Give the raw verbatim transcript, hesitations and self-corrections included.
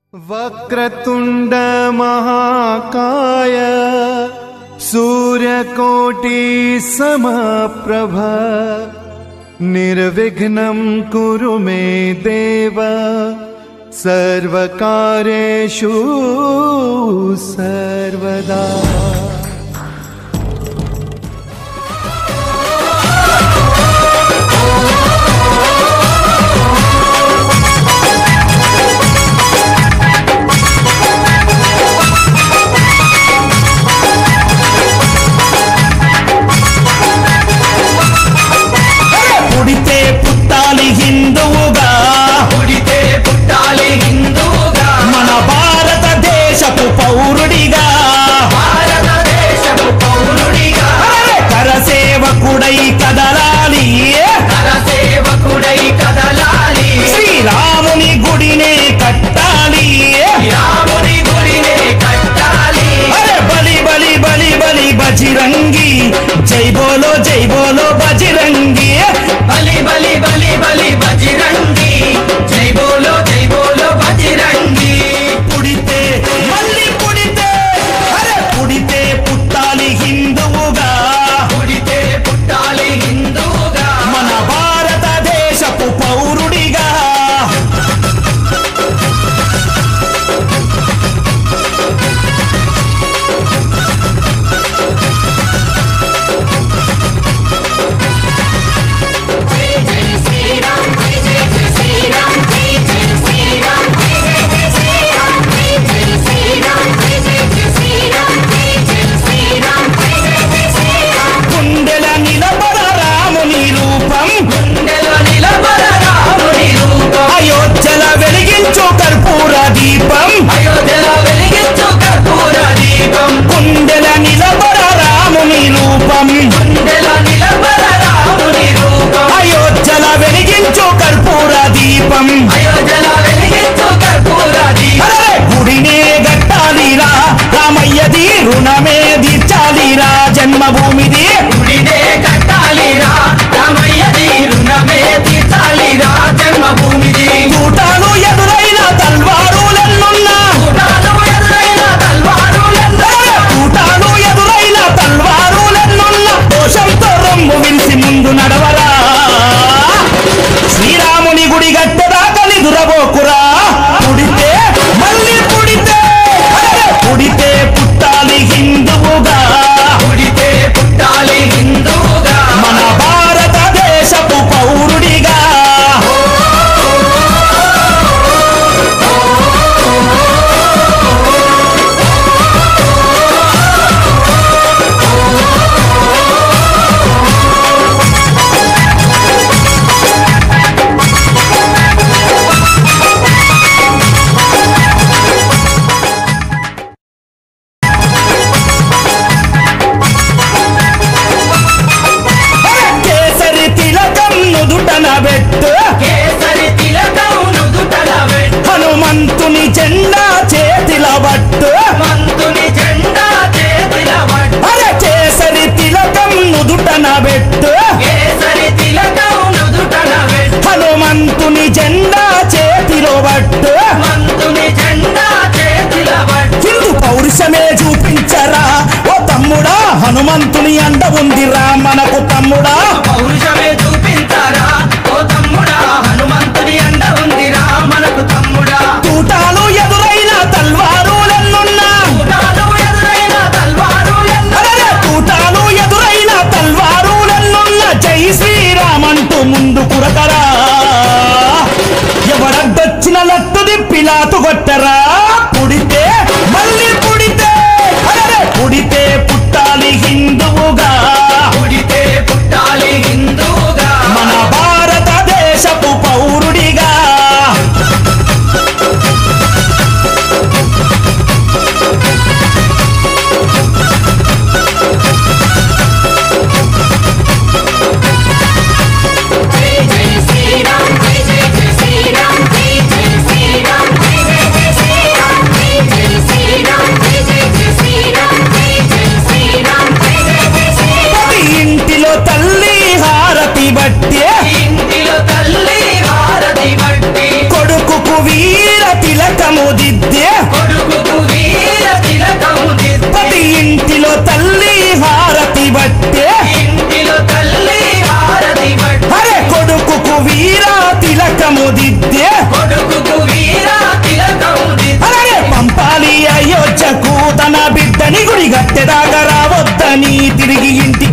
वक्रतुंड महाकाय सूर्यकोटि समप्रभ निर्विघ्नं कुरु मे देव सर्वकार्येषु सर्वदा। हिंदुगा पुडिते पुट्टाली हिंदुगा मन भारत देशपु पौरुडिगा भारत देशपु पौरुडिगा करसेवकुडै कदलाली करसेवकुडै कदलाली श्रीरामुनि गुडिने कट्टाली रामुनि गुडिने कट्टाली अरे बलि बलि बलि बलि बजरंगी जय बोलो जय बोलो बजरंगी बलि बलि बलि बलि बजरंगी जय बोलो जय बोलो बजरंगी पुडिते मल्ली पुडिते अरे पुडिते पुट्टाली हिंदुगा पुडिते पुट्टाली हिंदुगा मन भारत देशपु पौरुडिगा దీపం అయోధ్యలో వెలిగించు కర్పూర దీపం కుండెల నిలబడ రాముని రూపం కుండెల నిలబడ రాముని రూపం అయోధ్యలో వెలిగించు కర్పూర దీపం అయోధ్యలో వెలిగించు కర్పూర దీపం గుడినే గట్టాలిరా రామయ్యది రుణమే తీర్చాలిరా జన్మభూమిది గుడినే గట్టాలిరా రామయ్యది రుణమే తీర్చాలిరా జన్మభూమిది తూటాలు ఎదురైన తల్వారు ముందు నడవరా శ్రీరాముని గుడి గట్టెదాకా నిదురబోకురా పుడితే మళ్ళీ పుడితే పుడితే పుట్టాలి హిందువుగా పుడితే పుట్టాలి హిందువుగా మన భారతదేశపు పౌరుడిగా హనుమంతుని జెండా చేతిల పట్టు హనుమంతుని జెండా చేతిల పట్టు అరే కేసరి తిలకం నుదుటన పెట్టు కేసరి తిలకం నుదుటన పెట్టు హనుమంతుని జెండా చేతిలో పట్టు హనుమంతుని జెండా చేతిల పట్టు హిందూ పౌరుషమే చూపించరా ఓ తమ్ముడా హనుమంతుని అండ ఉందిరా మనకు తమ్ముడా పౌరుషమే చూపించరా ఓ తమ్ముడా హనుమంతుని అండ ఉందిరా మనకు తమ్ముడా తూటాలు ఎదురైన తల్వారులెన్నున్నా తూటాలు ఎదురైన తల్వారులెన్నున్నా తూటాలు ఎదురైన తల్వారులెన్నున్నా జై శ్రీరామంటూ ముందు కురకరా ఎవరడ్డొచ్చిన లట్టు దిప్పిలాతు కొట్టరా పుడితే మళ్ళీ పుడితే పుడితే పుట్టాలి హిందువుగా పుడితే పుట్టాలి హిందువుగా మన భారతదేశపు పౌరుడిగా శ్రీరామ్ జై జై శ్రీరామ్ జై జై శ్రీరామ్ జై జై శ్రీరామ్ దిద్దే ప్రతి ఇంటిలో తల్లి హారతి బట్టే అరే కొడుకుకు వీరా తిలకము దిద్దే అలాగే పంపాలి అయోధ్యకు తన బిడ్డని గుడి గట్టెదాకా రావద్దని తిరిగి ఇంటి